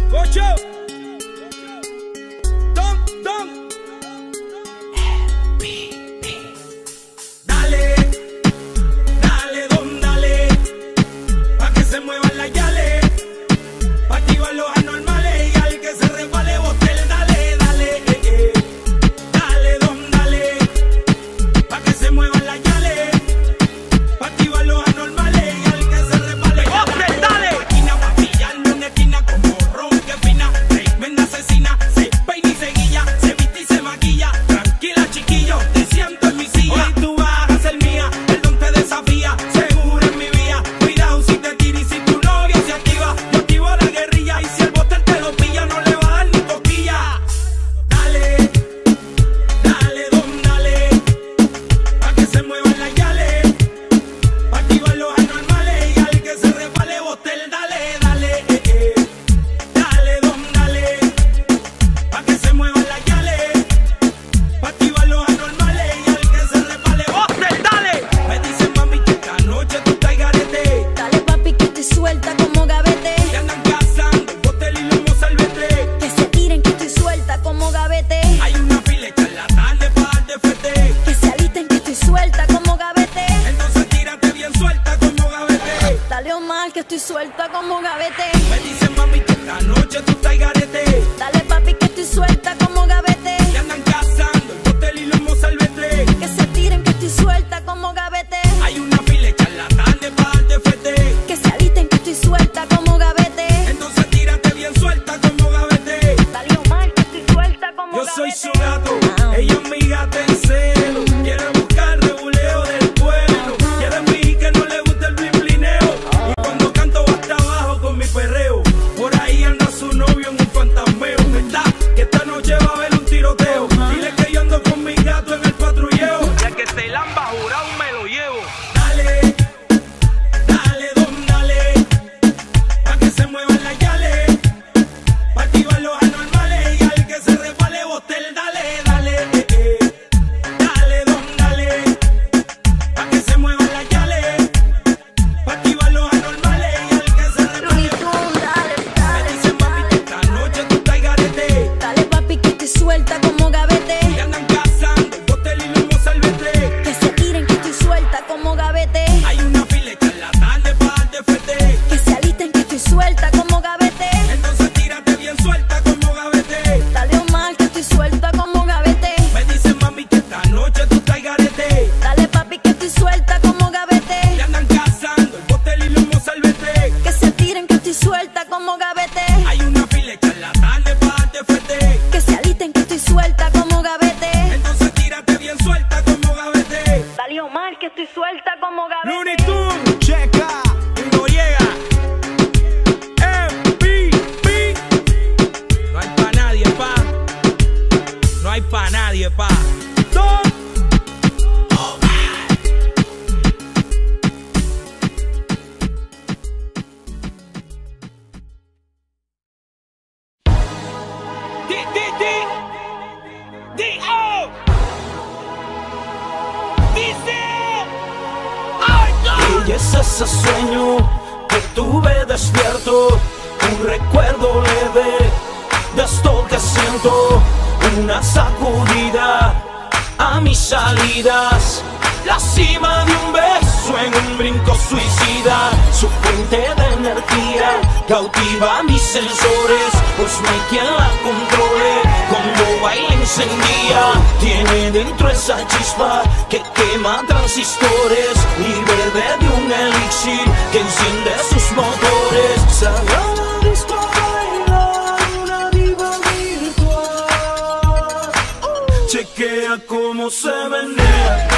suelta como gavete. Me dicen mami que esta noche tú estás garete. Dale papi que estoy suelta como gavete. Que andan cazando el botel y los mozalbetes. Que se tiren que estoy suelta como gavete. Hay una fila de charlatanes pa' darte fete. Que se alisten que estoy suelta como gavete. Entonces tírate bien suelta como gavete. Dale Omar que estoy suelta como Yo gavete. soy su gato, ella es mi gata en celo. Quiere buscar rebuleo del pueblo. Quiere fingir que no le gusta el blimblineo. Y cuando canto va hasta abajo con mi perreo. Por ahí anda su novio en un fantasmeo. ¿Verdad? Que esta noche va a haber un tiroteo. Dile que yo ando con mi gato en el patrulleo. Ya que te lamba jurado me lo llevo. Dale, dale, don, dale. Pa' que se muevan las yales. Pa' activar los anormales. Y al que se resbale botel, dale, dale. Dale, don, dale. Pa' que se muevan las yales. Pa' activar los anormales. Y al que se resbale Dale, me dicen mami que esta noche tú estás garete. dale papi que estoy suelta como gavete. Que andan cazando el botel y los mozalbetes. Que se tiren que estoy suelta como gavete. Hay una fila de charlatanes pa' darte fete. Que se alisten que estoy suelta como gavete. Entonces tírate bien suelta como gavete. Dale Omar que estoy suelta como gavete. Me dicen mami que esta noche tú estás garete. Dale papi que estoy suelta como gavete. Que andan cazando el botel y los mozalbetes. Que se tiren que estoy suelta como gavete. Hay una fila de charlatanes pa' darte fete. Que se alisten que estoy suelta como gavete. Entonces tírate bien suelta como gavete. Dale Omar que estoy suelta como gavete. Looney Tunes, checa, y Noriega, MVP. No hay pa' nadie, pa. No hay pa' nadie, pa. Don Omar. D-O. Dice. Y es ese sueño que tuve despierto, un recuerdo leve de esto que siento, una sacudida a mis salidas, la cima de un beso en un brinco suicida, su fuente de energía cautiva mis sensores, pues no hay quien la controle, cuando baila encendida, tiene dentro esa chispa que quema transistores y bebe de un elixir que enciende sus motores. Salió a la disco a bailar una diva virtual, chequea cómo se menea.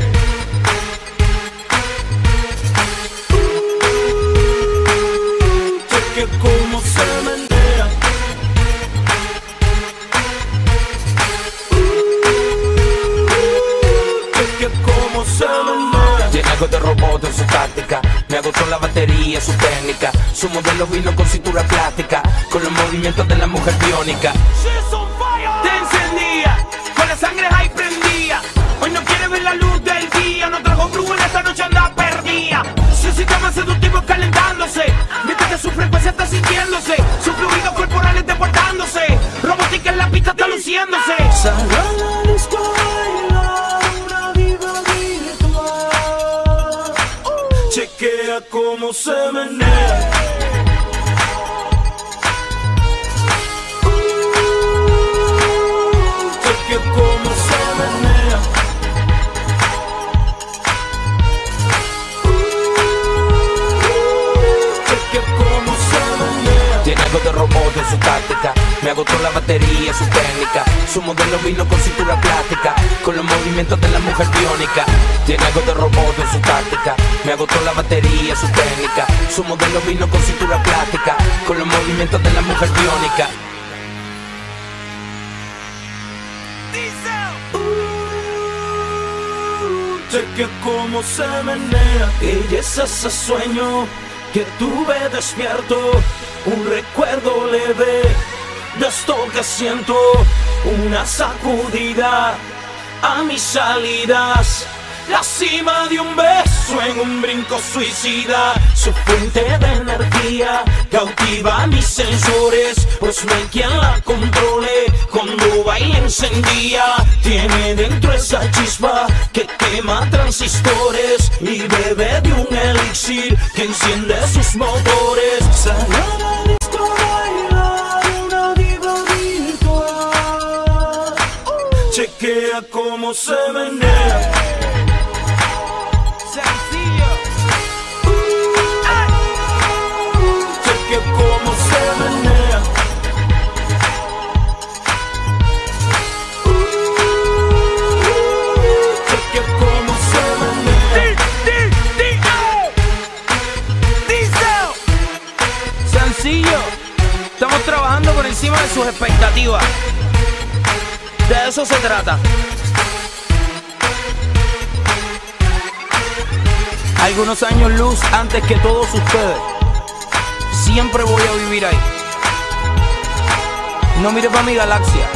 Chequea cómo se menea. Chequea cómo se menea. Tiene algo de robot en su táctica. Me agotó la batería, su técnica. Su modelo vino con cintura plástica, con los movimientos de la mujer biónica. Te encendía, con la sangre ahí prendía. Hoy no quiere ver la luz del día. No trajo brujo en esta noche, anda perdida. Su sistema seductivo calentándose, mientras que su frecuencia está sintiéndose. Su fluido corporal menea. Chequea cómo se menea. Chequea cómo se menea. Tiene algo de robot en su táctica, me agotó la batería, su técnica. Su modelo vino con cintura plástica, con los movimientos de la mujer biónica. Tiene algo de robot en su táctica, me agotó la batería, su técnica. Su modelo vino con cintura plástica, con los movimientos de la mujer biónica. Chequea cómo se menea. Ella es ese sueño que tuve despierto, un recuerdo leve de esto que siento, una sacudida a mis salidas, la cima de un beso en un brinco suicida. Su fuente de energía cautiva mis sensores, pues no hay quien la controle. Cuando baila encendía, tiene dentro esa chispa que quema transistores y bebe de un elixir que enciende sus motores. Salió del disco baila una diva virtual. Chequea cómo se menea. Chequea cómo se menea. Chequea cómo se menea. Sencillo, estamos trabajando por encima de sus expectativas. De eso se trata. Algunos años luz antes que todos ustedes. Siempre voy a vivir ahí. No mires para mi galaxia.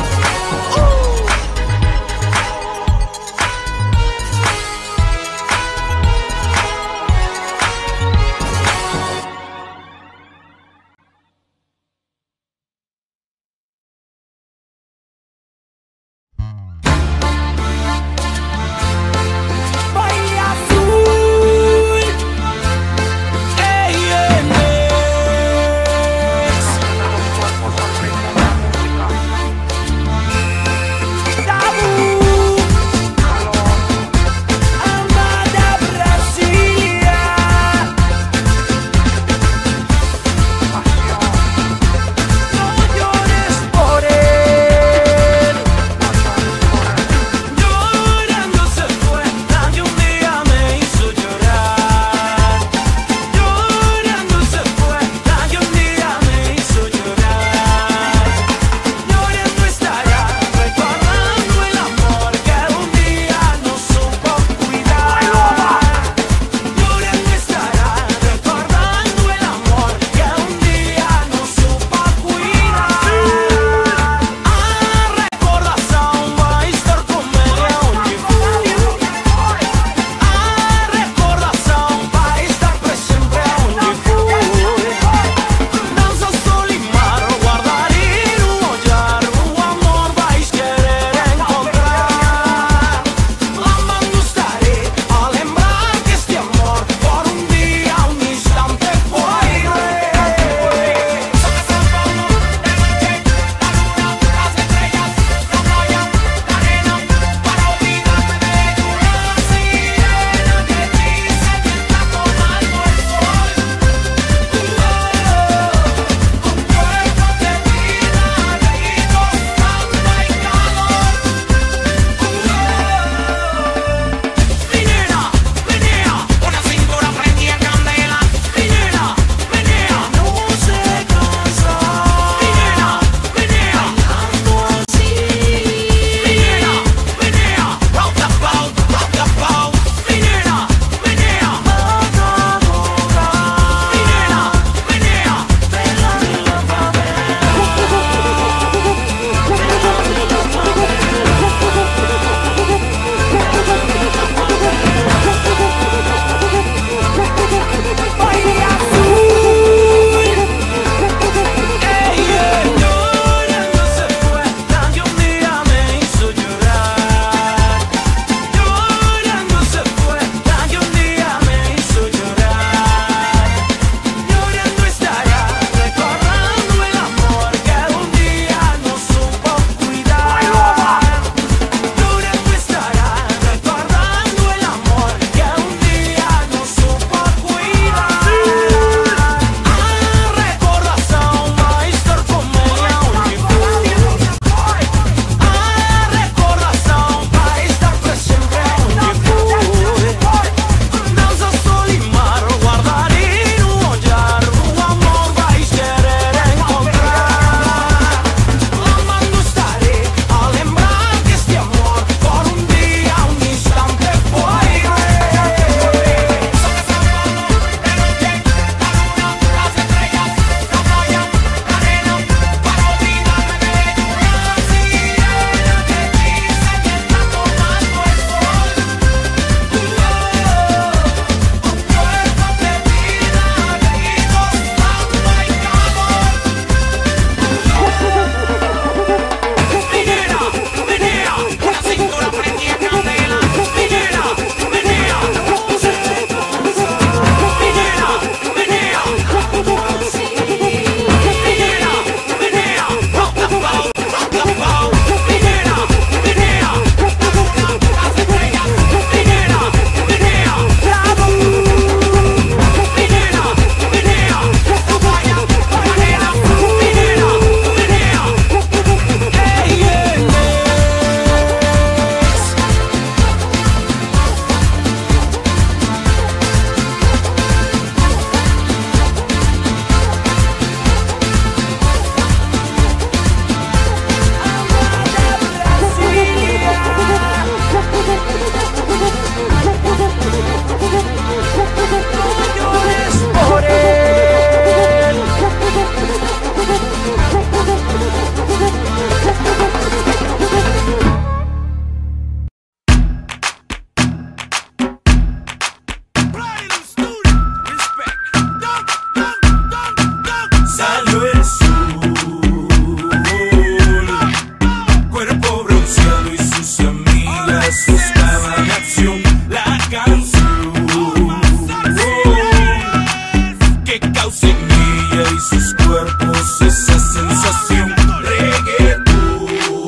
y sus cuerpos esa sensación. Reggaetón,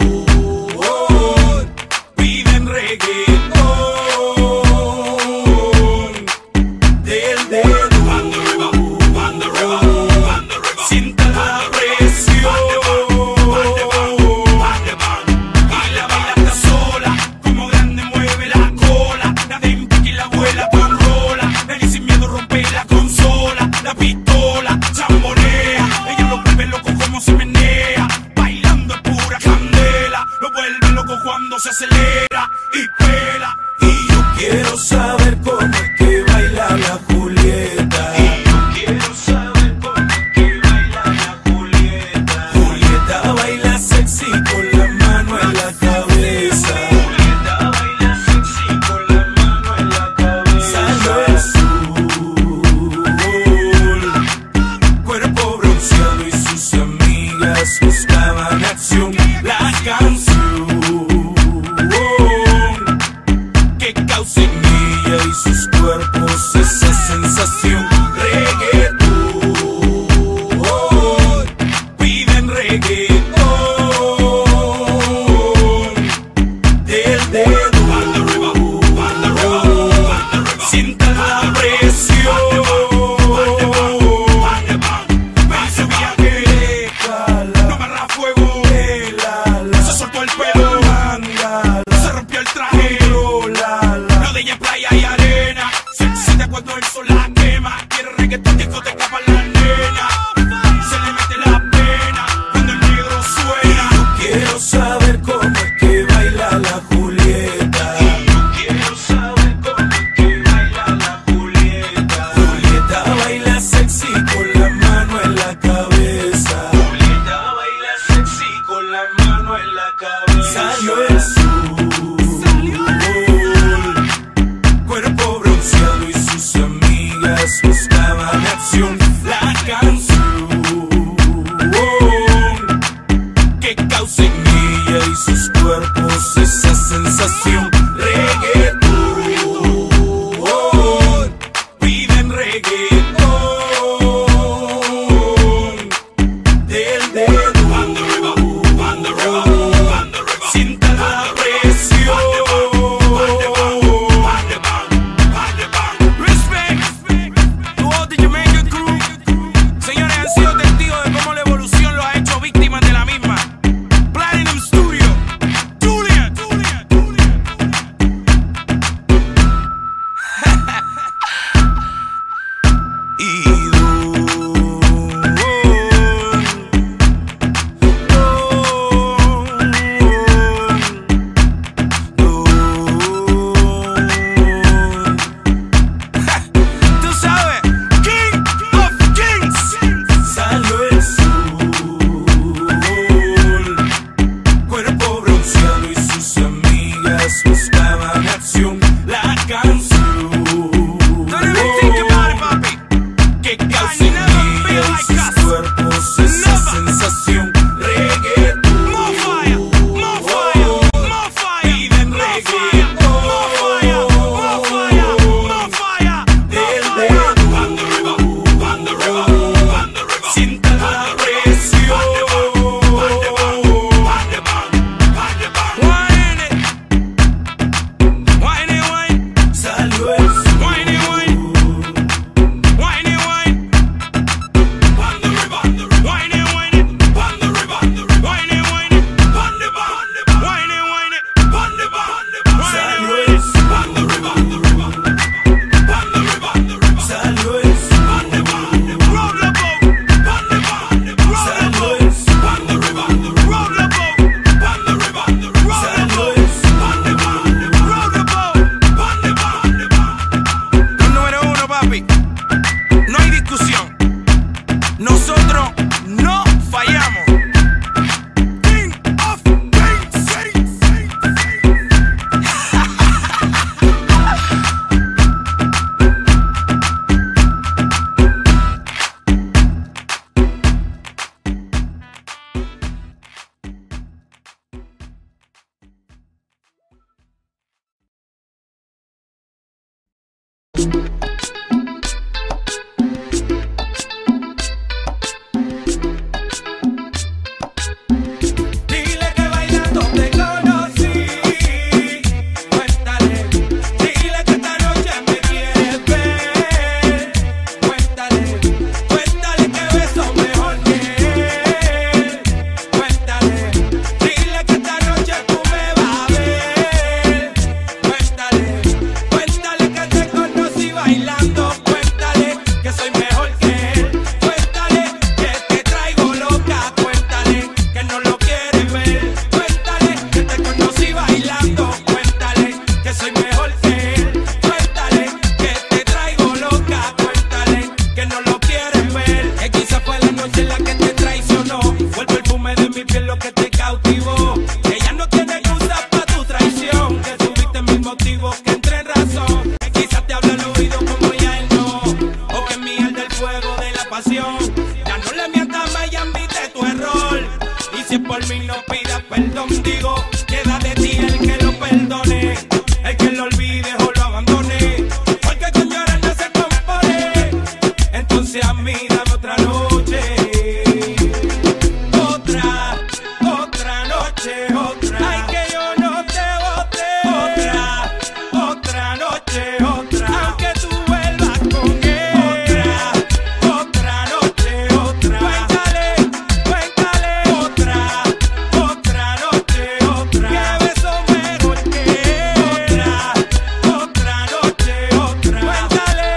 piden reggaetón del dedo. Sienta la presión y la bailanta sola, como grande mueve la cola. La de Impique y la abuela con rola. Nelly sin miedo rompe la consola. La pistola chambonea, ella lo vuelve loco como se menea. Bailando es pura candela, lo vuelve loco cuando se acelera y pela. Y yo quiero saber cómo es que baila la Julieta. Y yo quiero saber cómo es que baila la Julieta. Julieta baila sexy con la mano en la cabeza. Julieta baila sexy con la mano en la cabeza. Salió el sol, cuerpo bronceado y sus amigas buscaban acción. La canción que causa en ella y sus cuerpos esa sensación. Reggaetón, piden reggaetón del dedo. Sienta la presión. Me hizo viaje, no agarra fuego. Se soltó el pelo, se rompió el traje. Lo de ella es playa y arena. Se excita cuando el sol la quema. Quiere reggaetón, discoteca para la nena. Se le mete la pena cuando el negro suena. Yo quiero saber cómo es que baila la Julieta. Yo quiero saber cómo es que baila la Julieta. Julieta baila sexy con la mano en la cabeza. Julieta baila sexy con la mano en la cabeza. Salió el sol, cuerpo bronceado y sus amigas buscaban acción. La canción que causa en ella y sus cuerpos esa sensación. Reggaetón, piden reggaetón del dedo. Sienta la presión. Respect to all the Jamaican crew. Señores, han sido testigos de cómo la evolución los ha hecho víctimas de la misma. Platinum Studio, Julian. Y tú sabes, King of Kings. Salió el sol, cuerpo bronceado y sus amigas buscaban acción. La canción que causa en ella y sus cuerpos esa sensación. Reggaetón, piden reggaetón del dedo. Sienta la presión. Salió el sol, Ya no le mientas más y admite tu error. Y si es por mí no pidas perdón, digo, queda de ti el que lo perdone, el que lo olvide o lo abandone, porque con llorar no se compone. Entonces a mí dame otra noche, otra noche, otra. Ay, que yo no te bote. Otra noche, otra. Aunque tú vuelvas con él. Otra noche, otra. Cuéntale, otra noche, otra. Que beso mejor que otra noche, otra. Cuéntale,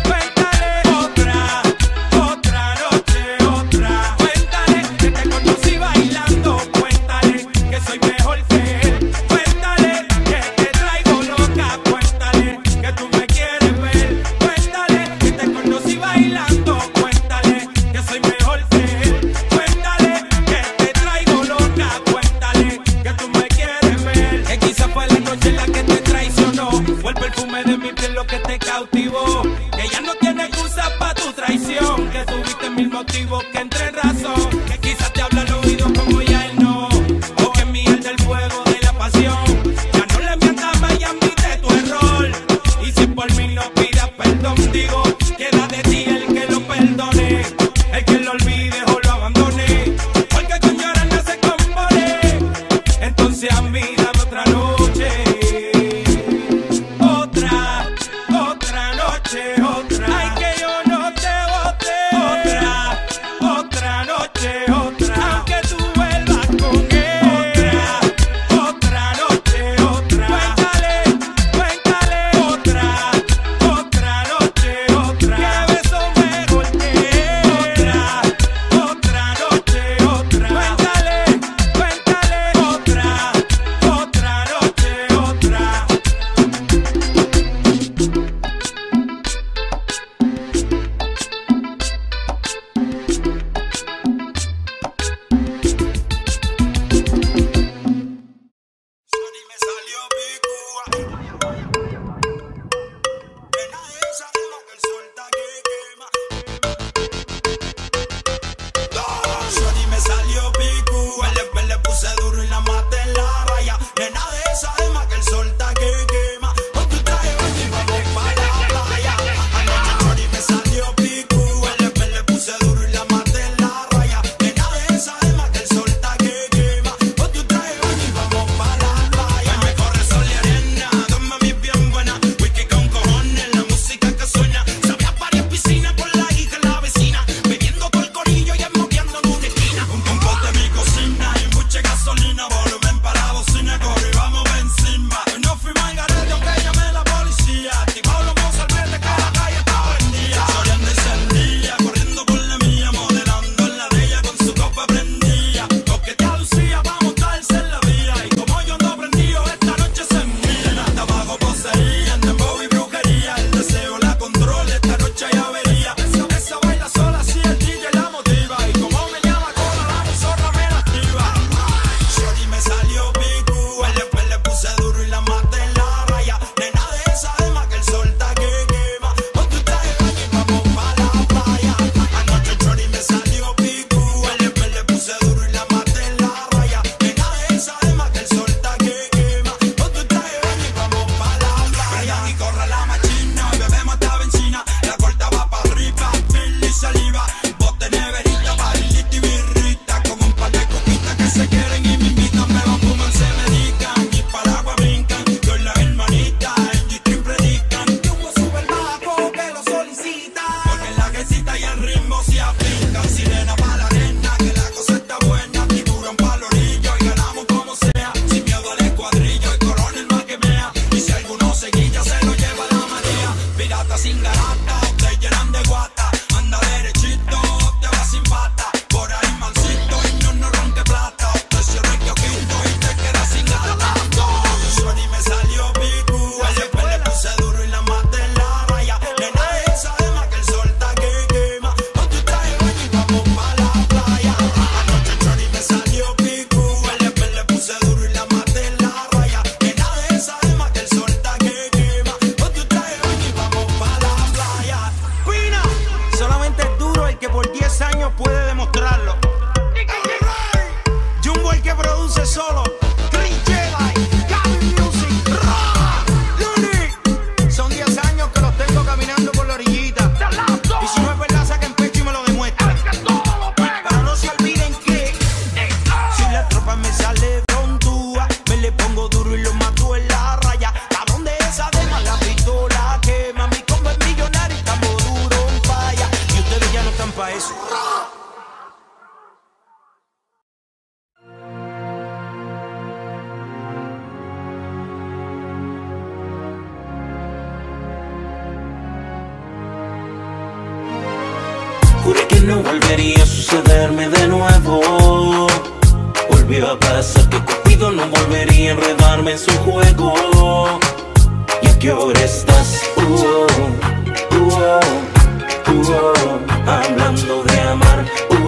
otra noche, otra. Cuéntale que te conocí bailando. Cuéntale que soy mejor que él. Cuéntale que te traigo loca. Cuéntale que tú me quieres ver. Cuéntale que te conocí bailando. Cuéntale que soy mejor que él. Cuéntale que te traigo loca. Cuéntale que tú me quieres ver. Que quizá fue la noche en la que te traicionó, o el perfume de mi piel lo que te cautivó. Que ya no tiene excusa pa' tu traición, que tuviste mil motivos que entre razón. Que quizás te habla al oído como ya él no, o que miel del fuego de la pasión. Ya no le mientas más y admite tu error. Y si por mí no pidas perdón, digo, queda de ti el que lo perdone, el que lo olvide o lo abandone, porque con llorar no se compone. Entonces a mí dame otra noche, otra noche, otra. Ay, que yo no te bote. Otra puede demostrarlo. Jumbo el que produce solo. Chris Jedi, Gavin Music, Luni. Son 10 años que los tengo caminando por la orillita. Y si no es verdad, saquen pecho y me lo demuestran. Para no se olviden que si la tropa me sale frontúa, me le pongo duro y lo mato en la raya. Cabrón de esa dema, la pistola quema. Mi combo es millonario y estamos duro en falla. Y ustedes ya no están pa' eso. Juré que no volvería a sucederme de nuevo. Volvió a pasar que Cupido no volvería a enredarme en su juego. ¿Y a qué hora estás? Hablando de amar.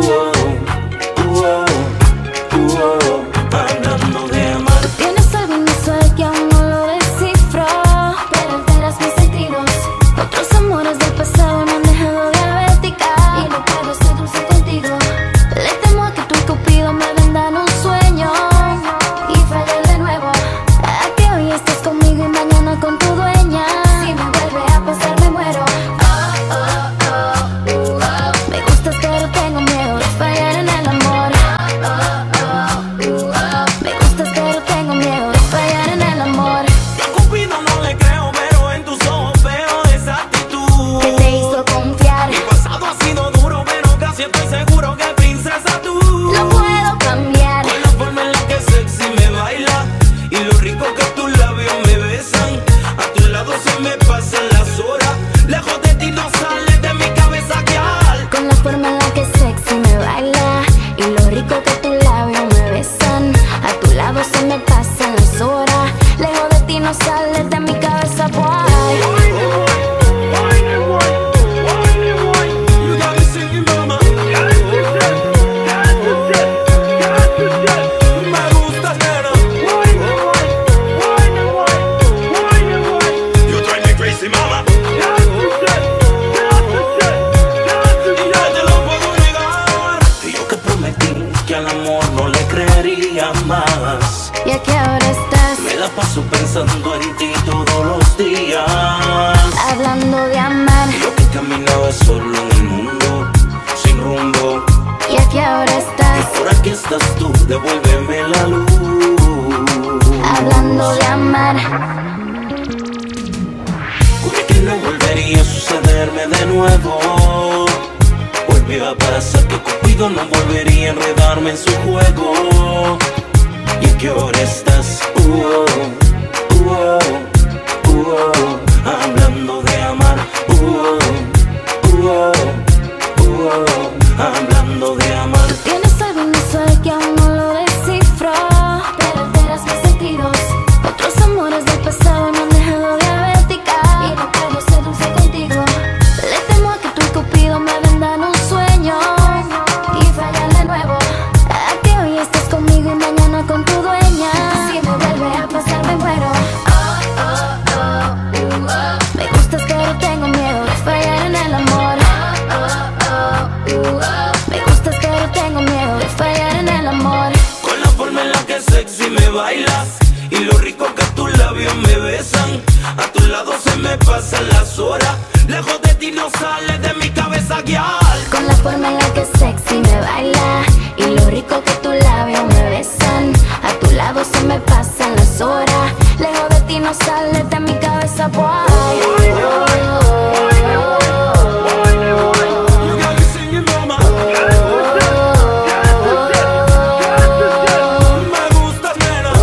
Hablando de amar. Tienes algo inusual que aún no lo descifro, pero alteras mis sentidos. Otros amores del pasado me han dejado diabética y no puedo ser dulce contigo. Le temo a que tú y Cupido me vendan un sueño y falle de nuevo. A que hoy estés conmigo y mañana con tu dueña. Si me vuelve a pasar me muero. Me gustas pero tengo miedo de fallar en el amor. Me gustas pero tengo miedo de fallar en el amor. Yo a Cupido no le creo, pero en tus ojos veo esa actitud ¿Qué te hizo confiar? Mi pasado ha sido duro, pero casi estoy seguro que princesa tú Lo puedo cambiar. con la forma en la que sexy me baila y lo rico que tus labios me besan. A tu lado se me pasan las horas, lejos de ti no sales de mi cabeza, girl. Con la forma en la que sexy me baila y lo rico que tus labios me besan. A tu lado se me pasan las horas, lejos de ti no sales de mi cabeza, boy. You got me singing, mama. Me gustas, nena. You drive me crazy, mama. Y ya te lo puedo negar. Y yo que prometí que al amor no le creería más. ¿Y a qué hora estás? Me la paso pensando en ti todos los días. Hablando de amar. Yo que caminaba solo en el mundo, sin rumbo. ¿Y a qué hora Y estás? ahora que estás tú, devuélveme la luz. Hablando de amar. Juré que no volvería a sucederme de nuevo. Volvió a pasar que Cupido no volvería a enredarme en su juego. ¿Y a qué hora estás? Hablando de amar. Hablando de amar. Tienes algo inusual que aún no lo descifro, pero alteras mis sentidos. Otros amores del pasado me han dejado diabética y no puedo ser dulce contigo. Le temo a que tú y Cupido me vendan un sueño y fallar de nuevo. A que hoy estés conmigo y mañana con tu dueña. Si me vuelve a pasar me muero. Me gustas pero tengo miedo de fallar en el amor. Me gustas pero tengo miedo de fallar en el amor. Con la forma en la que sexy me bailas y lo rico que tus labios me besan. A tu lado se me pasan las horas, lejos de ti no sales de mi cabeza, girl. Con la forma en la que sexy me baila y lo rico que tus labios me besan. A tu lado se me pasan las horas, lejos de ti no sales de mi cabeza, boy. You got me singing, mama. Me gustas, nena.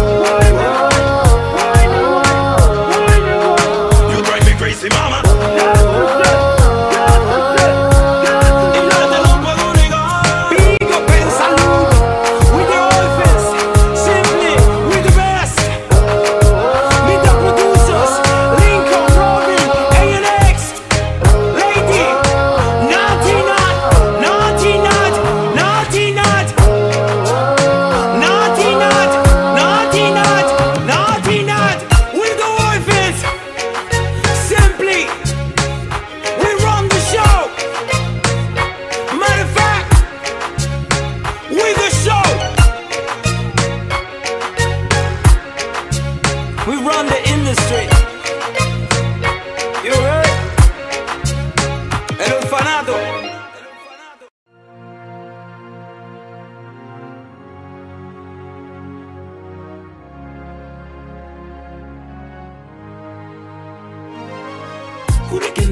You drive me crazy, mama.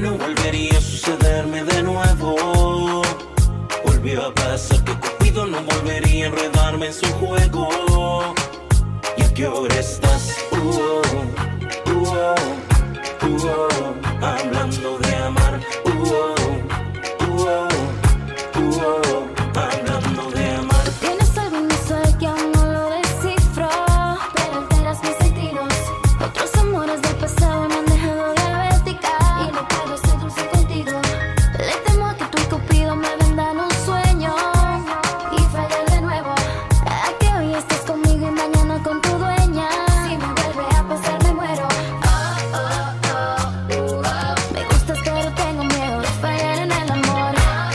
no volvería a sucederme de nuevo. Volvió a pasar que Cupido no volvería a enredarme en su juego. ¿Y a qué hora estás? Hablando de amar. Hablando de amar. Tienes algo inusual que aún no lo descifro, pero alteras mis sentidos. Otros amores del pasado me han dejado diabética y no puedo ser dulce contigo. Le temo a que tú y Cupido me vendan un sueño y fallar de nuevo. A que hoy estés conmigo y mañana con tu dueña. Si me vuelve a pasar me muero. Me gustas pero tengo miedo de fallar en el amor.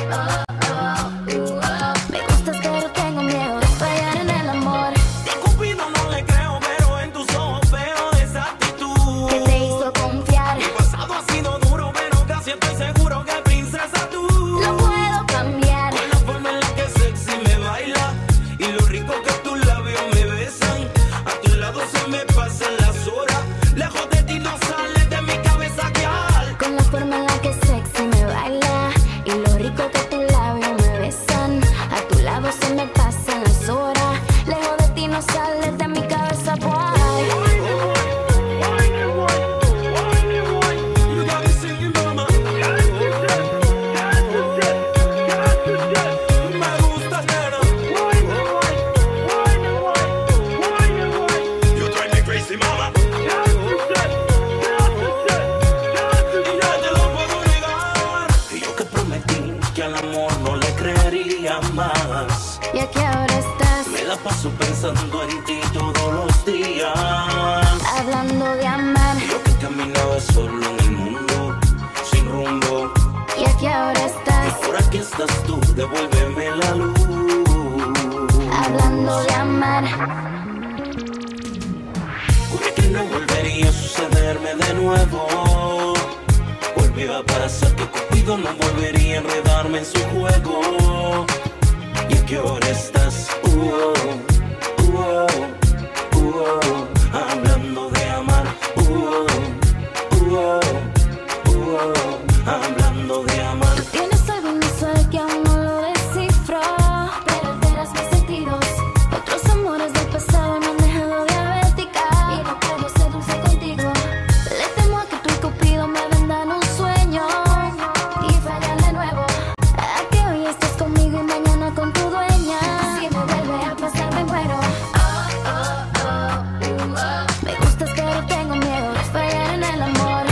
Me gustas pero tengo miedo de fallar en el amor. A Cupido no le creo, pero en tus ojos veo esa actitud ¿Qué te hizo confiar? Mi pasado ha sido duro, pero casi estoy seguro que princesa tú Lo puedo cambiar. con la forma en la que sexy me baila y lo rico que tus labios me besan. A tu lado se me pasan las horas, lejos de ti no sales de mi cabeza, girl. Con la forma en la que sexy me baila y lo rico que tus labios me besan. A tu lado se me pasan las horas, lejos de ti no sales de mi cabeza, boy. You got me singing, mama. Me gustas, nena. You drive me crazy, mama. Y no te lo puedo negar. Y yo que prometí que al amor no le creería más. ¿Y a qué hora estás? Me la paso pensando en ti todos los días. Hablando de amar. Yo que caminaba solo en el mundo, sin rumbo. ¿Y a qué hora estás? Ahora que estás tú, devuélveme la luz. Hablando de amar. Juré que no volvería a sucederme de nuevo. Volvió a pasar que Cupido no volvería a enredarme en su juego. ¿Y a qué hora estás? Hablando de amar. Hablando de amar. Tienes algo inusual que aún no lo descifro, pero alteras mis sentidos. Otros amores del pasado me han dejado diabética y no puedo ser dulce contigo. Le temo a que tú y Cupido me vendan un sueño y fallar de nuevo. A que hoy estés conmigo y mañana con tu dueña. Si me vuelve a pasar me muero. Me gustas pero tengo miedo de fallar en el amor.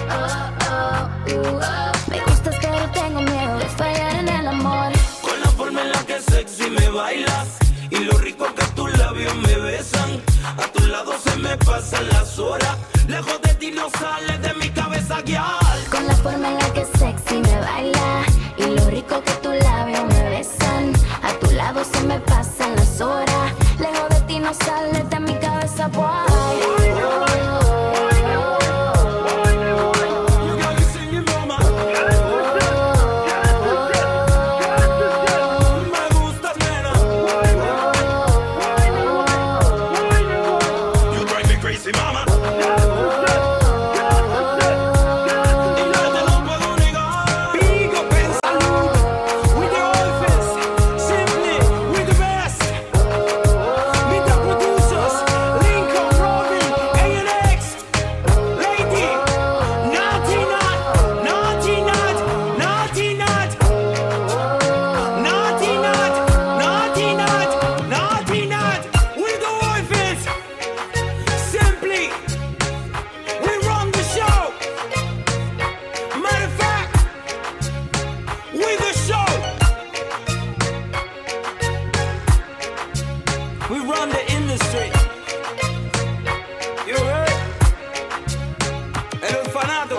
Me gustas pero tengo miedo de fallar en el amor. Con la forma en la que sexy me bailas y lo rico que tus labios me besan. A tu lado se me pasan las horas, lejos de ti no sales de mi cabeza, girl. Con la forma en la que sexy me baila y lo rico que tus labios me besan. A tu lado se me pasan las horas, lejos de ti no sales de mi cabeza, boy. You got me singing, mama. Me gustas, nena. You drive me crazy, mama. Y no te lo puedo negar. Big up and salute with the orphans, simply with the best. Meet the producers, Lincoln, Robin, ANX, Lady, Naughty Nut, Naughty Nut, Naughty Nut, Naughty Nut, Naughty Nut, Naughty Nut, with the orphans, simply, we run the show. Matter of fact, with the show, we run the industry. You heard? El orfanato.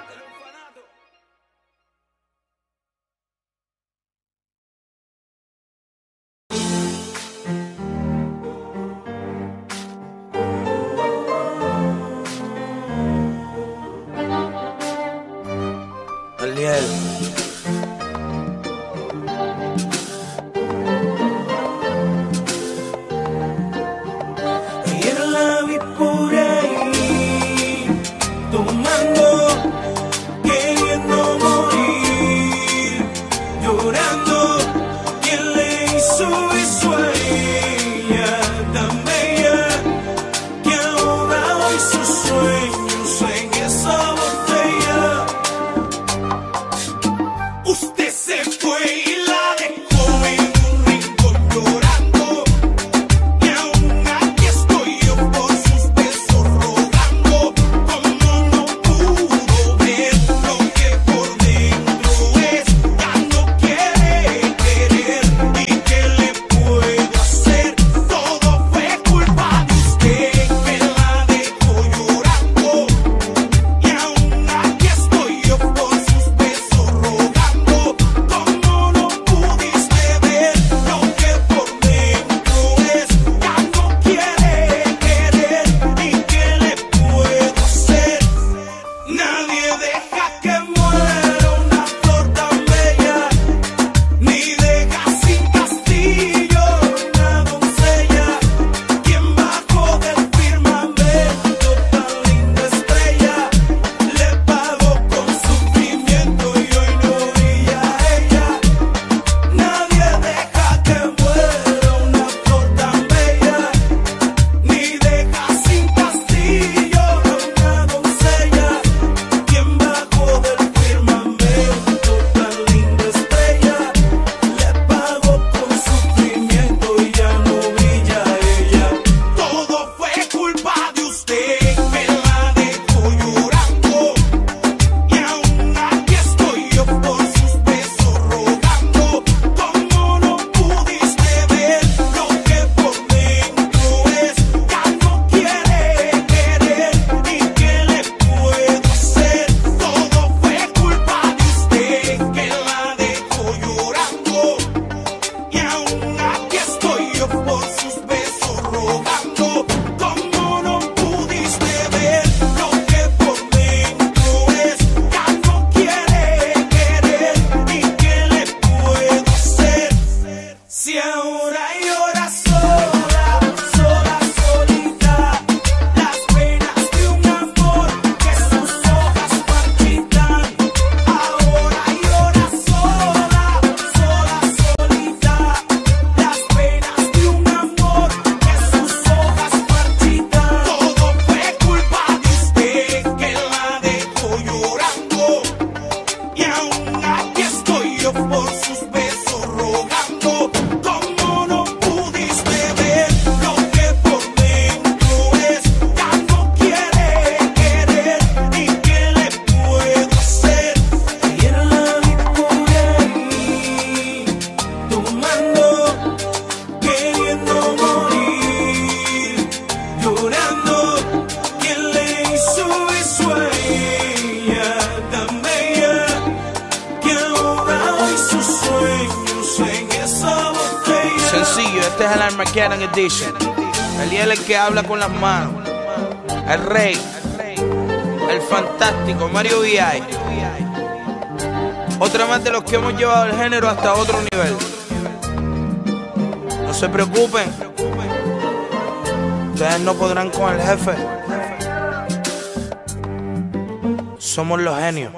Aliel. sencillo, este es el Armageddon Edition. Eliel el que habla con las manos. El rey, el fantástico Mario V.I. Otra más de los que hemos llevado el género hasta otro nivel. No se preocupen, ustedes no podrán con el jefe. Somos los genios.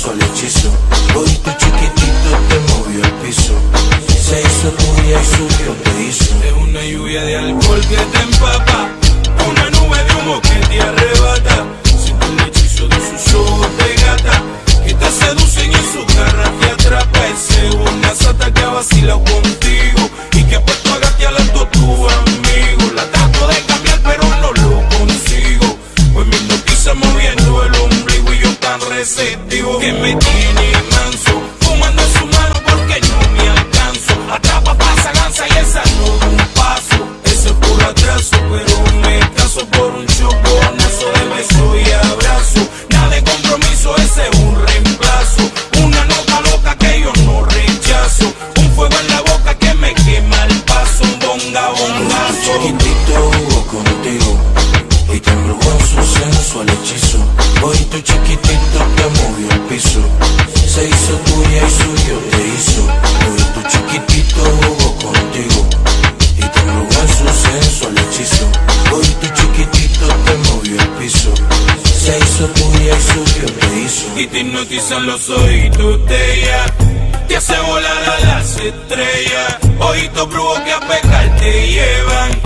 sensual hechizo. Hoy tu chiquitito te movió el piso. Se hizo tuya y subió, te hizo. Es una lluvia de alcohol que te empapa, una nube de humo que te arrebata. Siento el hechizo de sus ojos de gata, que te seducen y en su garra te atrapa. Es una sata que ha vacilado contigo y que ha puesto a gatear a todos tus amigos. La trato de cambiar pero no lo consigo, pues me hipnotiza moviendo el ombligo y yo tan receptivo que me tiene manso, fumando en su mano porque no me alcanzo. Atrapa, pasa, lanza y esa no da un paso. Ese es por atraso, pero me caso por un choconazo de beso y abrazo. Nada de compromiso, ese es un reemplazo. Una nota loca que yo no rechazo. Un fuego en la boca que me quema el paso. Un bonga, bongazo. Chiquitito jugó contigo y te embrujó en su sensual hechizo. Hoy tu chiquitito te movió el piso. Se hizo tuya y suyo te hizo. Hoy tu chiquitito jugó contigo y te embrujó en su sensual hechizo. Hoy tu chiquitito te movió el piso. Se hizo tuya y suyo te hizo. Y te hipnotizan los ojitos de ella, te hace volar a las estrellas. Ojitos brujos que a pecar te llevan.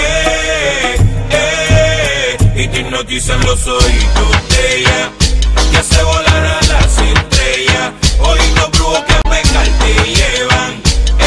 Y te hipnotizan los ojitos de ella, te hace volar a las estrellas. Ojitos brujos que a pecar te llevan.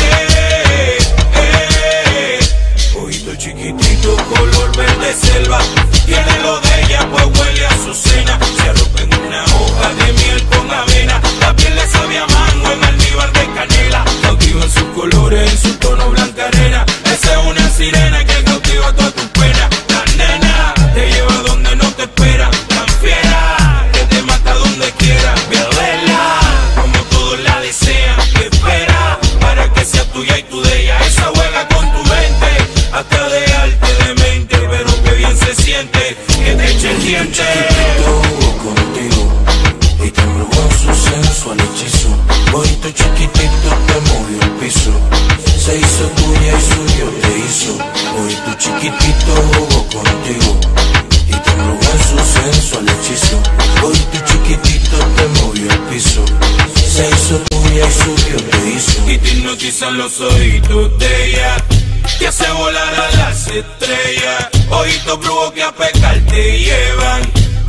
Ojito chiquitito color verde selva, tiene lo de ella pues huele a su cena. Se arropa en una hoja de miel con avena, la piel le sabe a mango en almíbar de canela. Cautiva en sus colores, en su tono blanca arena. Esa es una sirena que cautiva toda tu pena. La nena te lleva donde no te espera, tan fiera que te mata donde quiera. Ve a verla como todos la desean, que espera para que sea tuya y tú de ella. Esa juega con tu mente hasta dejarte demente, pero que bien se siente que te eche el diente. Chiquitito jugó contigo y te embrujó en su sensual hechizo. Hoy tu chiquitito te movió el piso. Se hizo tuya y suyo te hizo. Hoy tu chiquitito jugó contigo y te embrujó en su sensual hechizo. Hoy tu chiquitito te movió el piso. Se hizo tuya y suyo te hizo. Y te hipnotizan los ojitos de ella, te hace volar a las estrellas. Ojitos brujos que a pecar te llevan.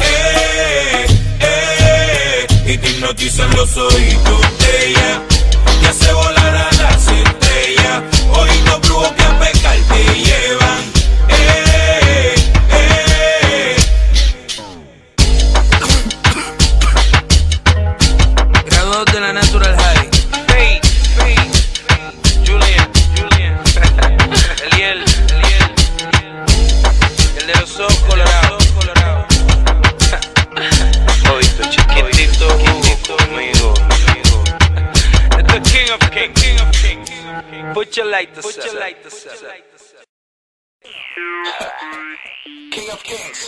Y te hipnotizan los ojitos de ella, te hace volar a las estrellas. Ojitos brujos que a pecar te llevan. Graduados de la Natural High. Julian. Eliel. El de los ojos colorados. Ojito chiquitito, conmigo. The King of Kings. Put your light to King of Kings.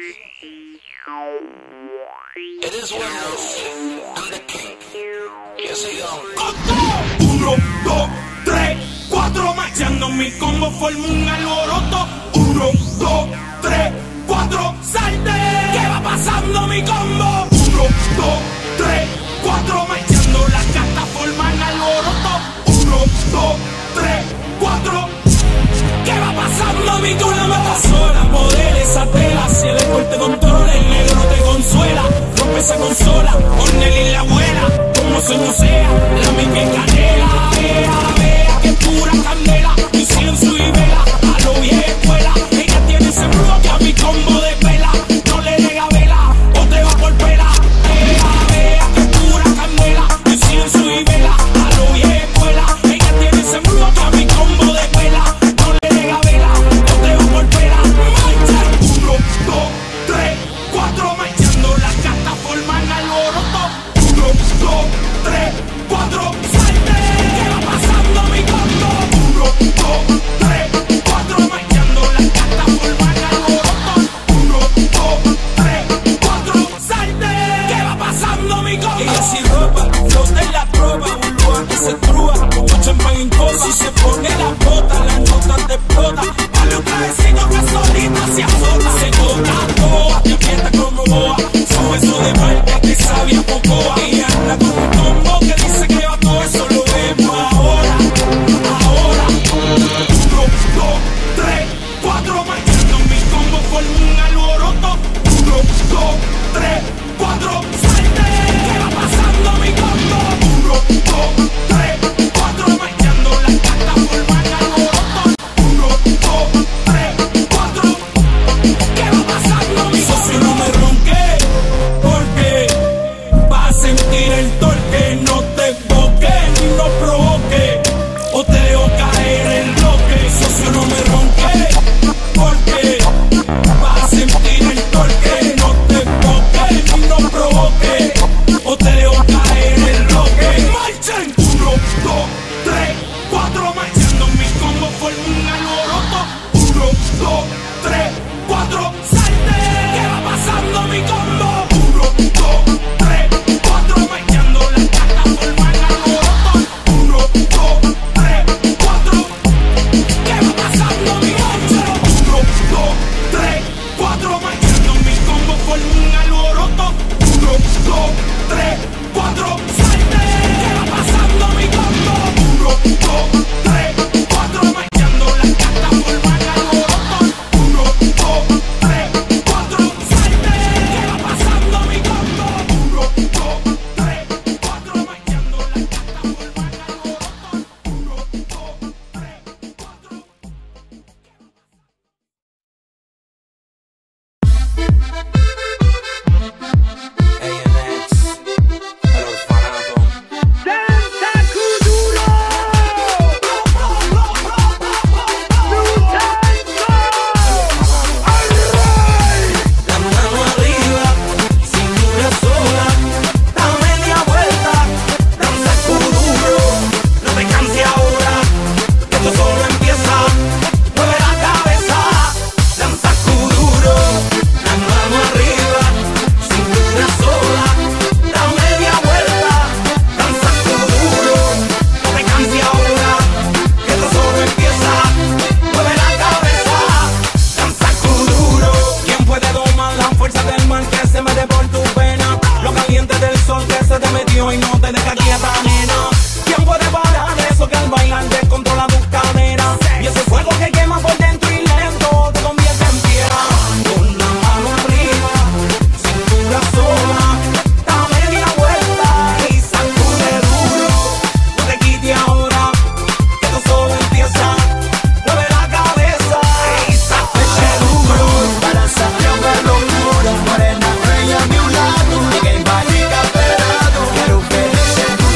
It is what it is. I'm the king. Yes, I am. 1, 2, 3, 4, marchando mi combo forma un alboroto. 1, 2, 3, 4, salte. ¿Qué va pasando mi combo? 1, 2, 3, 4, marchando las cartas forman alboroto. 1, 2, 3, 4. ¿Qué va pasando mi combo? Una mata sola, poder esa tela. Si el alcohol te controla, el negro te consuela. Rompe esa consola, Ornel y la abuela. Como sueño sea, la mente en canela. Vea, que pura candela. Incienso y vela, a lo vieja escuela. Ella tiene ese brujo que a mi combo de pela. No le nega vela, o te va por pela. Vea, que pura candela. Incienso y vela, a lo vieja escuela. Ella tiene ese brujo que a mi combo de pela. No le nega vela, o te va por pela. 1, 2, 3, 4, marchando las cartas forman alboroto. 1, 2, 3, habla con un combo que dice que va todo eso lo vemos ahora. 1, 2, 3, 4, marchando mi combo forma un alboroto. 1, 2, 3, 4, salte. ¿Qué va pasando mi combo? 1, 2, 3, 4, marchando las cartas forman alboroto. 1, 2, 3, 4, ¿qué va pasando mi socio? No me ronque, porque vas a sentir el torque. No te boques ni no provoque, o te dejo caer el bloque. Socio, no me ronque, porque vas a sentir el torque. No te boques ni no provoque, o te dejo caer el bloque. ¡Marchen! 1, 2, 3, 4, marchando mi combo forma un alboroto. 1, 2, 3, 4, salte. ¿Qué va pasando mi combo? 1, 2, 3, 4, marchando las cartas forman alboroto. 1, 2, 3, 4, ¿qué va pasando mi combo? 1, 2, 3, 4, marchando mi combo forma un alboroto. 1, 2, 3, 4, salte. ¿Qué va pasando mi combo? 1, 2, 3, 4, marchando las cartas forman alboroto. 1, 2, 3, 4, salte. ¿Qué va pasando mi combo? 1, 2, 3, 4, marchando las cartas forman alboroto. 1, 2, 3, 4. ANX, el orfanato. La mano arriba, cintura sola, da media vuelta, danza kuduro. No te canses ahora, que esto solo empieza. Mueve la cabeza, danza kuduro. La mano arriba, cintura sola, da media vuelta, danza kuduro. No te canses ahora, que esto solo empieza. Mueve la cabeza, danza kuduro. ¿Quién puede domar la fuerza del mal que se mete por tu pena? Lo caliente del sol que se te metió y no te deja quieta, nena. ¿Quién puede parar eso que al bailar descontrola tus caderas? Y ese fuego que quema por dentro y lento te convierte en piedra. Con la mano arriba, cintura sola, da media vuelta y sacude duro. No te quites ahora, que esto solo empieza. Mueve la cabeza y sacude duro. Para salir una locura, morena bella a mi lado. Ninguém vai ficar parado. Quero ver esse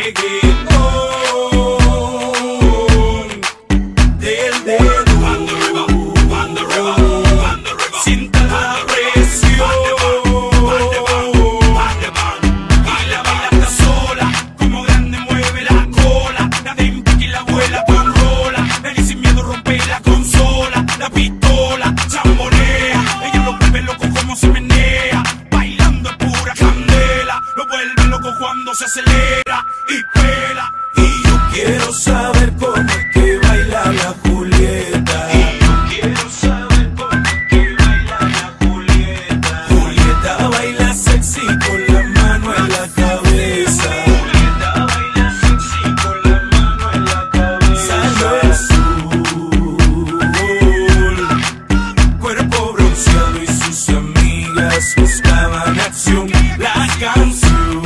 reggaetón del dedo. Sienta la presión y la baila hasta sola, como grande mueve la cola, la de Impiki la abuela con rola, el sin miedo rompe la consola, la pistola chambonea, ella lo vuelve loco como se menea, bailando es pura candela, lo vuelve loco cuando se acelera y pela. Y yo quiero saber cómo es que baila la Julieta. Quiero saber cómo es que baila la Julieta. Julieta baila sexy con la mano en la cabeza. Julieta baila sexy con la mano en la cabeza. Salió el sol, cuerpo bronceado y sus amigas buscaban acción. La canción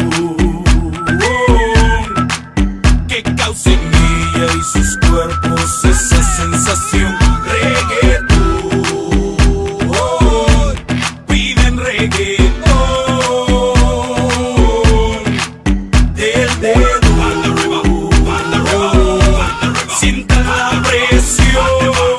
que causa en ella y sus cuerpos esa sensación. Reggaetón, piden reggaetón del dedo. Sienta la presión.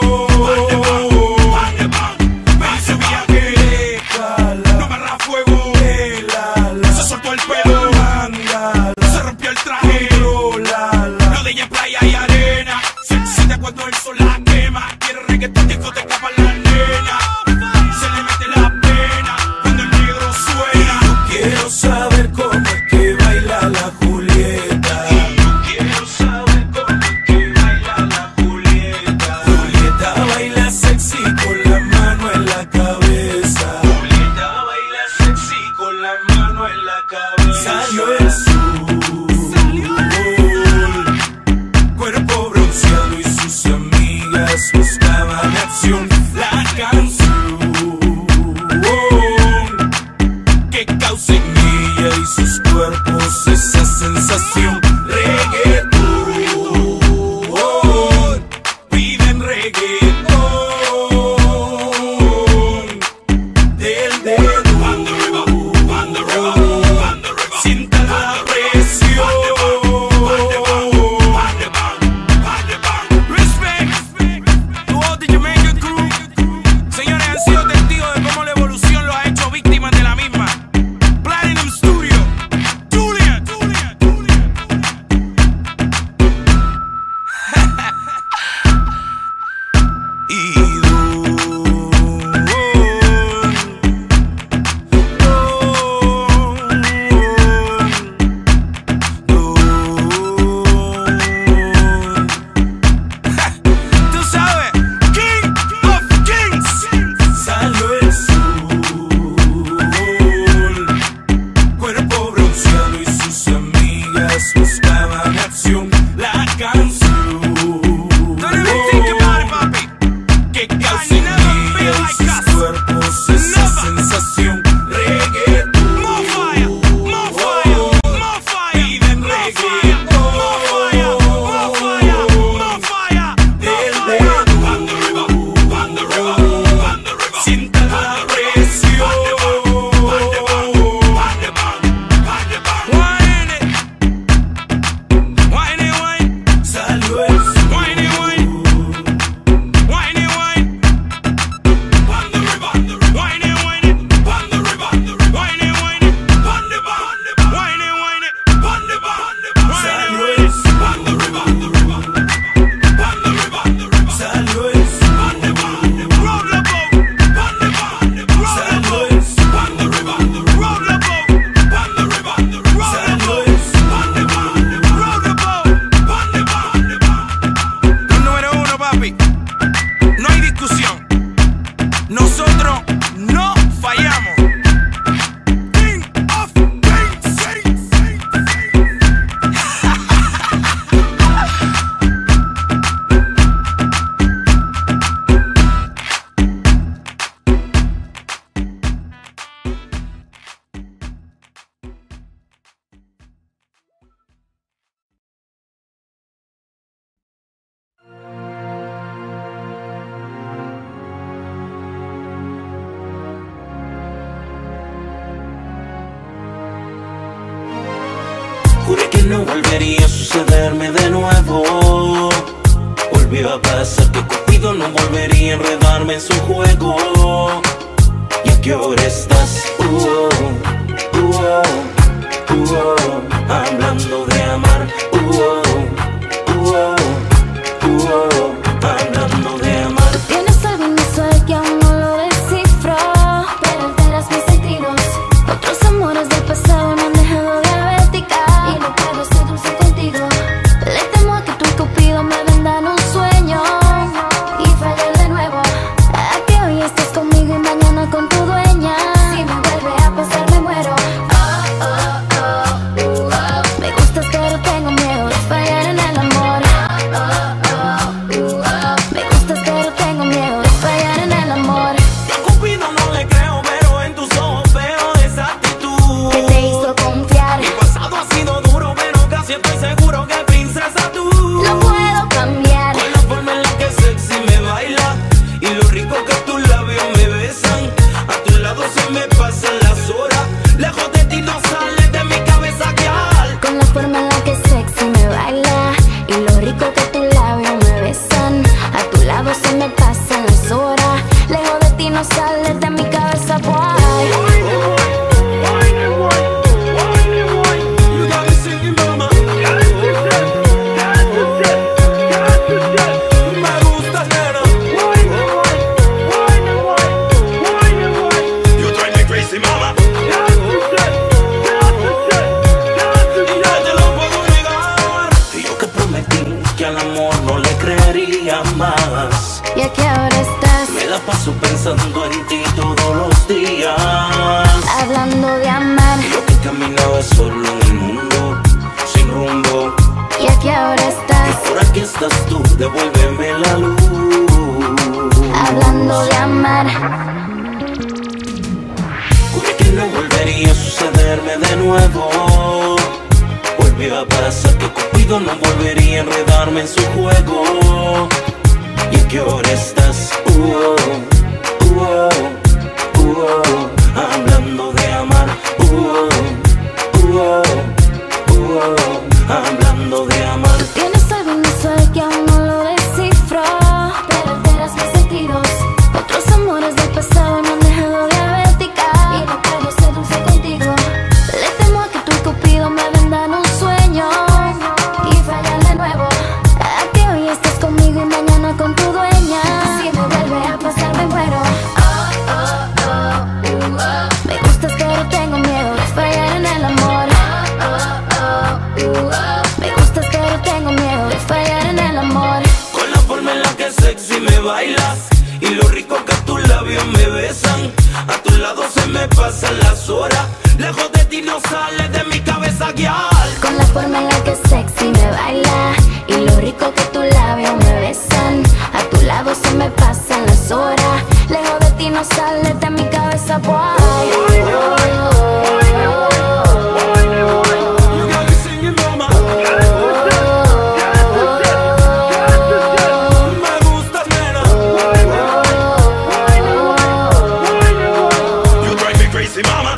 Me hizo viaje, no amarra fuego. Se soltó el pelo, se rompió el traje. Lo de ella es playa y arena. Se excita cuando el sol la quema. Quiere reggaetón, discoteca para la nena. Se le mete la pena cuando el negro suena. Yo quiero saber cómo es que baila la Julieta. Quiero saber cómo es que baila la Julieta. Julieta baila sexy con la mano en la cabeza. Julieta baila sexy con la mano en la cabeza. Salió el sol, cuerpo bronceado y sus amigas buscaban acción. La canción que causa en ella y sus cuerpos esa sensación. Reggaetón, piden reggaetón del dedo. Sienta la presión. Respect to all the Jamaican crew. Señores, han sido testigos de cómo la evolución los ha hecho víctimas de la misma. Platinum Studio, Juliet. Y tú sabes, King of Kings. Salió el sol, cuerpo bronceado y sus amigas buscaban acción. La canción que causa en ella y sus cuerpos esa sensación. Reggaetón, piden reggaetón del dedo. Sienta la presión. Wine it no volvería a sucederme de nuevo. Volvió a pasar que Cupido no volvería a enredarme en su juego. ¿Y a qué hora estás? Hablando de amar. Hablando de amar. Tienes algo inusual que aún no lo descifro, pero alteras mis sentidos. Otros amores del pasado me han dejado diabética y no puedo ser dulce contigo. Le temo a que tú y Cupido me vendan un sueño y fallar de nuevo. A que hoy estés conmigo y mañana con tu dueña. Si me vuelve a pasar me muero. Me gustas pero tengo miedo de fallar en el amor. Me gustas pero tengo miedo de fallar en el amor. A Cupido no le creo, pero en tus ojos veo esa actitud ¿Qué te hizo confiar? Mi pasado ha sido duro, pero casi estoy seguro que princesa tú No puedo cambiar. Con la forma en la que sexy me baila y lo rico que tus labios me besan. A tu lado se me pasan las horas, lejos de ti no sales de mi cabeza, girl. Con la forma en la que sexy me baila y lo rico que tus labios me besan. A tu lado se me pasan las horas, lejos de ti no sales de mi cabeza, boy. You got me singing, mama. Me gusta, nena. You drive me crazy, mama. Y no te lo puedo negar. Y yo que prometí que al amor no le creería más. ¿Y a qué hora estás? Me la paso pensando en ti todos los días. Hablando de amar. Yo que caminaba solo en el mundo, sin rumbo. ¿Y a qué hora estás? Ahora que estás tú, devuélveme la luz. Hablando de amar. Juré que no volvería a sucederme de nuevo. Volvió a pasar que Cupido no volvería a enredarme en su juego. ¿Y a qué hora estás? Hablando de amar. Hablando de amar. Tienes algo inusual que aún no lo descifro, pero alteras mis sentidos. Otros amores del pasado me han dejado diabética y no puedo ser dulce contigo. Le temo a que tú y Cupido me vendan un sueño y fallar de nuevo. A que hoy estés conmigo y mañana con tu dueña. Si me vuelve a pasar me muero. Me gustas pero tengo miedo de fallar en el amor. Me gustas pero tengo miedo de fallar en el amor. Con la forma en la que sexy me bailas y lo rico que tus labios me besan. A tu lado se me pasan las horas, lejos de ti no sales de mi cabeza, girl. Con la forma en la que sexy me baila y lo rico que tus labios me besan. A tu lado se me pasan las horas, lejos de ti no sales de mi cabeza, boy. You got me singing, mama. Me gusta, nena. You drive me crazy, mama.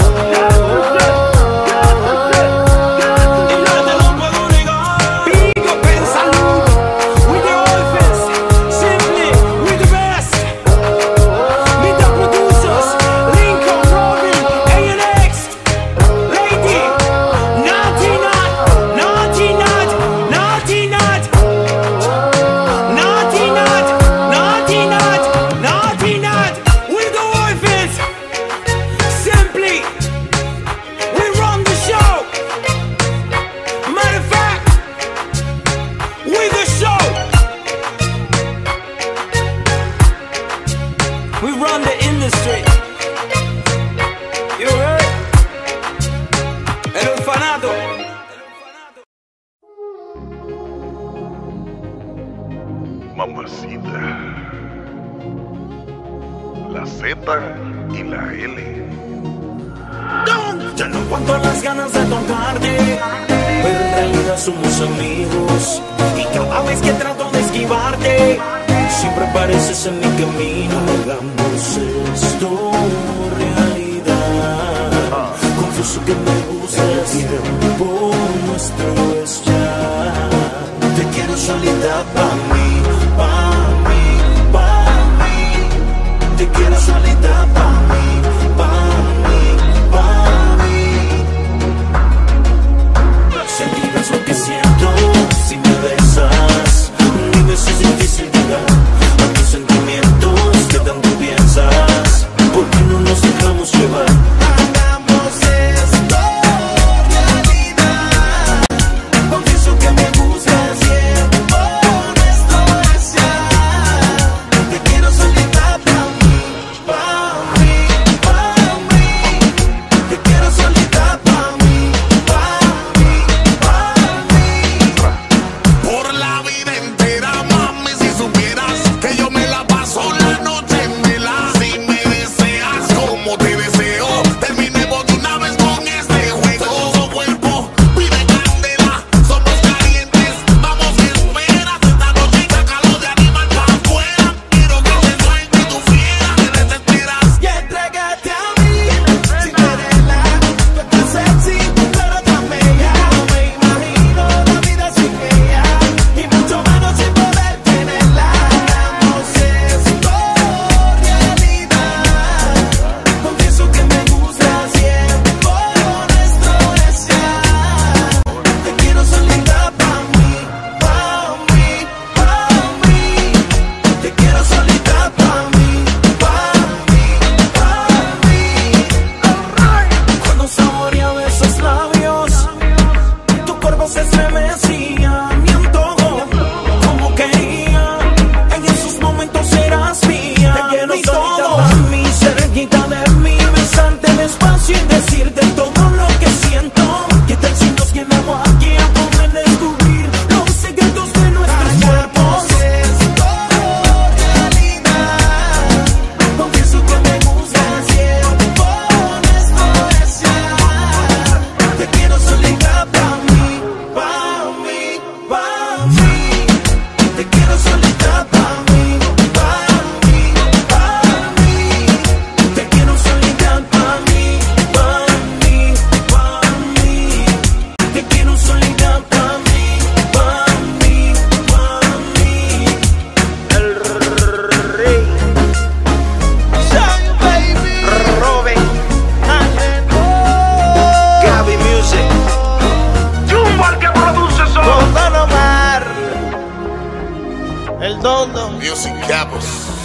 Y no te lo puedo negar. Big up en salud, with the Orphans, simply with the best. Meet the producers, Lincoln, Robin, ANX, Lady, Naughty Nut, Naughty Nut, Naughty Nut, Naughty Nut, Naughty Nut, Naughty Nut, with the Orphans, simply, we run the show. Matter of fact, with the show, we run the industry. You heard? El orfanato. Mamacita, la Z y la L. Ya no aguanto las ganas de tocarte, pero en realidad somos amigos. Y cada vez que trato de esquivarte, siempre apareces en mi camino. Hagamos esto realidad. Confieso que me gusta el tiempo nuestro es solita pa' mí, pa' mí, pa' mí. Te quiero solita pa' mí, pa' mí, pa' mí. Sentirás lo que siento si me besas. Dime si es difícil llegar a tus sentimientos que tanto piensas. ¿Por qué no nos dejamos llevar? Hagamos esto realidad. Confieso que me gusta el tiempo nuestro es ya. Te quiero solita pa' mí, pa' mí, pa' mí. Te quiero solita pa' mí, pa' mí, pa' mí. Por la vida entera, mami, si supieras que yo me la paso la noche en vela. Si me deseas como te deseo, terminemos de una vez con este juego. Todo cuerpo pide candela, somos calientes, vamos esperas. Esta noche sácalo de animal pa' afuera. Quiero que te suelte tu fiera, te desesperas. Y entrégate a mí, sin quererla. Tú estás sexy, pero tan bella. No me imagino la vida sin ella, y mucho menos sin poder tenerla. Hagamos esto realidad. Confieso que me gusta el tiempo nuestro es ya. Te quiero solita pa' mí, pa' mí, pa' mí. Te quiero solita pa' mí, pa' mí, pa' mí. Cuando saboreaba esos labios, tu cuerpo se estremecía, mi antojo, como quería. En esos momentos eras mía. Te quiero todo a mí, cerquita de mí, besarte despacio y decirte todo lo que siento. ¿Qué tal si nos quedamos aquí a poder descubrir los secretos de nuestros cuerpos? Esto realidad. Confieso que me gusta el tiempo nuestro es ya. Te quiero solita pa' mí, pa' mí, pa' mí. Te quiero solita pa' mí, pa' mí, pa' mí. Te quiero solita pa' mí, pa' mí, pa' mí. Te quiero solita pa' mí, pa' mí, pa' mí. El rey. Robin. Gaby Music. Jumbo el que produce eso. Con Don Omar. El Dondo. Music Capos.